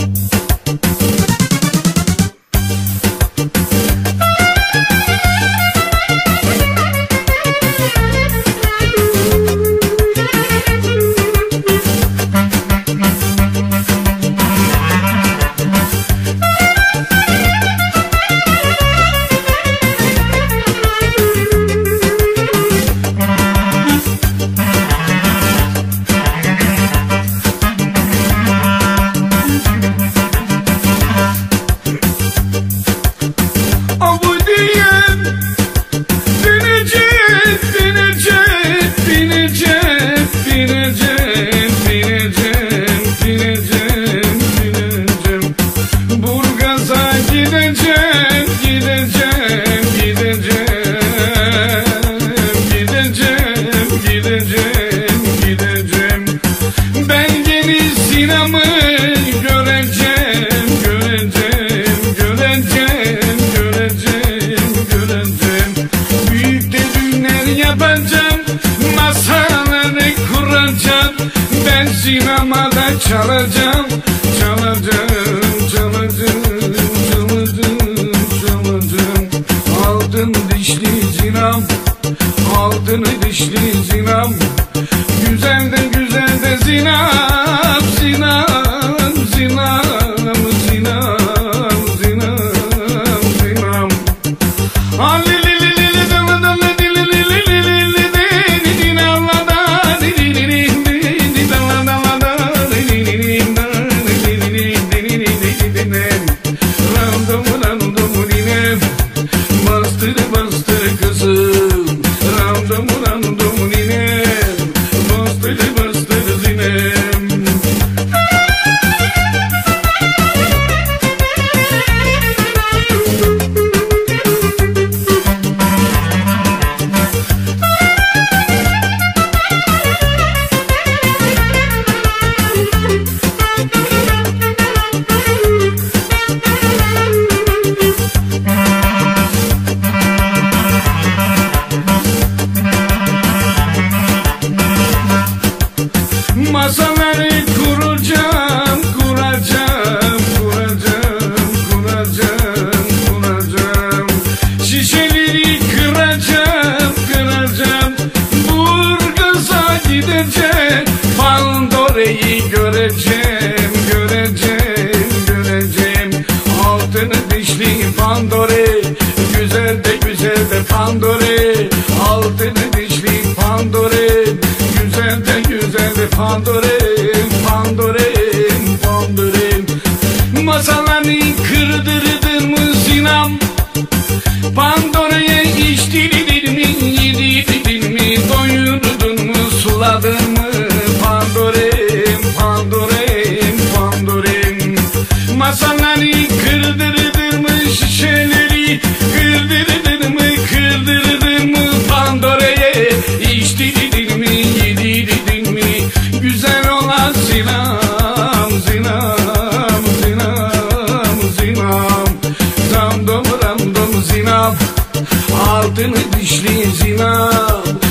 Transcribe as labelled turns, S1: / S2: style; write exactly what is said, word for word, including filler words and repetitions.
S1: Sinemada çalacağım, çalacağım, çalacağım, çalacağım, çalacağım. Altın dişli zinam, altın dişli zinam, güzel de güzel de zinam, zinam, zinam, zinam, zinam, zinam. Ali masaları kuracağım, kuracağım, kuracağım, kuracağım, kuracağım. Şişeleri kıracağım, kıracağım. Burgaz'a gideceğim, Pandora'yı göreceğim, göreceğim, göreceğim. Altın dişli Pandora, güzel de güzel de Pandora. Altın dişli Pandora, güzel de güzel de Pandora'm, Pandora'm, Pandora'm. Masalarını kırdırdın mı zinam, Pandora'ya içtirdin mi, yedirdin mi, doyurdun mu, suladın mı, Pandora'm, Pandora'm, Pandora'm. Masalarını kırdırdın mı, şişeleri kırdırdın mı, kırdırdın mı, Pandora'ya içtirdin mi, yedirdin mi, güzel olan zinam, zinam, zinam, zinam. Dam dom dam dom zinam, altın dişli zinam.